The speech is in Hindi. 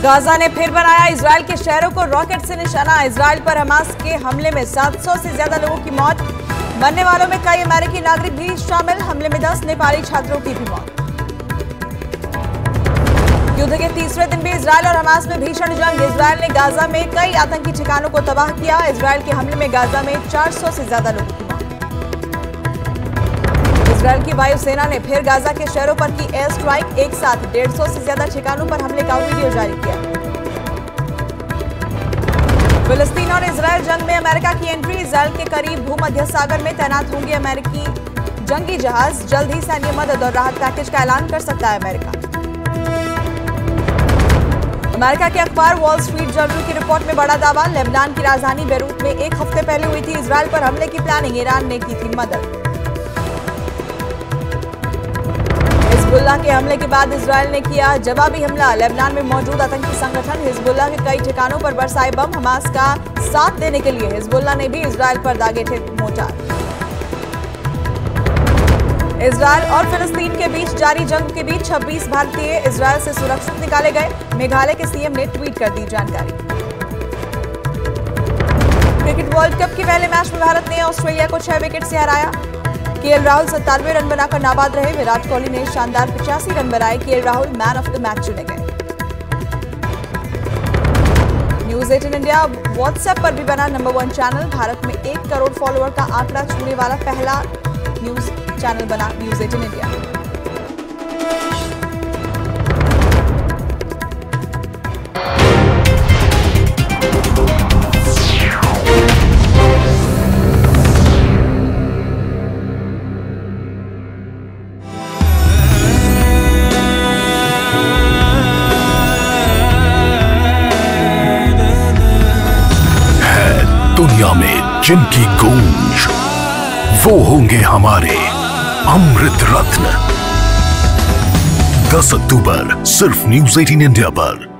गाजा ने फिर बनाया इजराइल के शहरों को रॉकेट से निशाना। इजराइल पर हमास के हमले में 700 से ज्यादा लोगों की मौत। मरने वालों में कई अमेरिकी नागरिक भी शामिल। हमले में 10 नेपाली छात्रों की भी मौत। युद्ध के तीसरे दिन भी इजराइल और हमास में भीषण जंग। इजराइल ने गाजा में कई आतंकी ठिकानों को तबाह किया। इजराइल के हमले में गाजा में 400 से ज्यादा लोगों की मौत। इजराइल की वायुसेना ने फिर गाजा के शहरों पर की एयर स्ट्राइक। एक साथ 150 से ज्यादा ठिकानों पर हमले का वीडियो जारी किया। फिलिस्तीन और इजराइल जंग में अमेरिका की एंट्री। इजराइल के करीब भूमध्य सागर में तैनात होंगे अमेरिकी जंगी जहाज। जल्द ही सैन्य मदद और राहत पैकेज का ऐलान कर सकता है अमेरिका। अमेरिका के अखबार वॉल स्ट्रीट जर्नल की रिपोर्ट में बड़ा दावा। लेबनान की राजधानी बेरूत में एक हफ्ते पहले हुई थी इजराइल पर हमले की प्लानिंग। ईरान ने की थी मदद। हिजबुल्लाह के हमले के बाद इजराइल ने किया जवाबी हमला। लेबनान में मौजूद आतंकी संगठन हिजबुल्लाह के कई ठिकानों पर बरसाए बम। हमास का साथ देने के लिए हिजबुल्लाह ने भी इजराइल पर दागे थे मोर्टार। इजराइल और फिलिस्तीन के बीच जारी जंग के बीच 26 भारतीय इजराइल से सुरक्षित निकाले गए। मेघालय के सीएम ने ट्वीट कर दी जानकारी। क्रिकेट वर्ल्ड कप के पहले मैच में भारत ने ऑस्ट्रेलिया को 6 विकेट से हराया। केएल राहुल 97 रन बनाकर नाबाद रहे। विराट कोहली ने शानदार 85 रन बनाए। KL Rahul man of the match चुने गए। न्यूज 18 इंडिया व्हाट्सएप पर भी बना नंबर 1 चैनल। भारत में 1 करोड़ फॉलोअर का आंकड़ा छूने वाला पहला न्यूज चैनल बना न्यूज 18 इंडिया। दुनिया में जिनकी गूंज वो होंगे हमारे अमृत रत्न। 10 अक्टूबर सिर्फ न्यूज 18 इंडिया पर।